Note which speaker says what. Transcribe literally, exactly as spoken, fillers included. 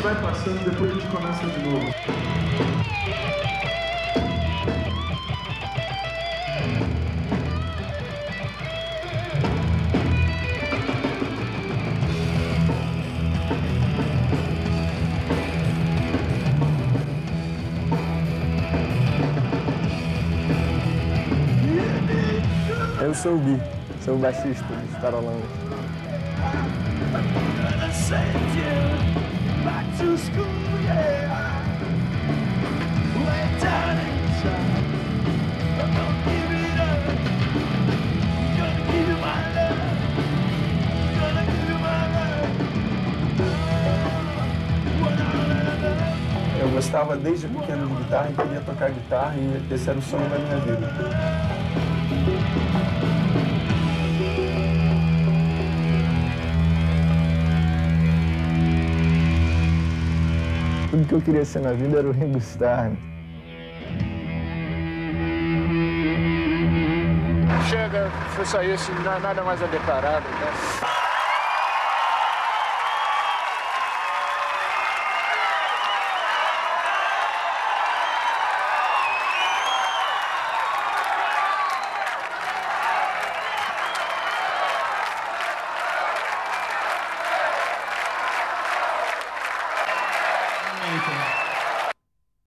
Speaker 1: vai passando, depois a gente começa de novo.
Speaker 2: Eu sou o Gui, sou o baixista dos Paralamas. Eu gostava desde pequeno de guitarra e queria tocar guitarra, e esse era o sonho da minha vida. Tudo que eu queria ser na vida era o Ringo Starr.
Speaker 3: Chega, foi só isso, nada mais a declarar, né?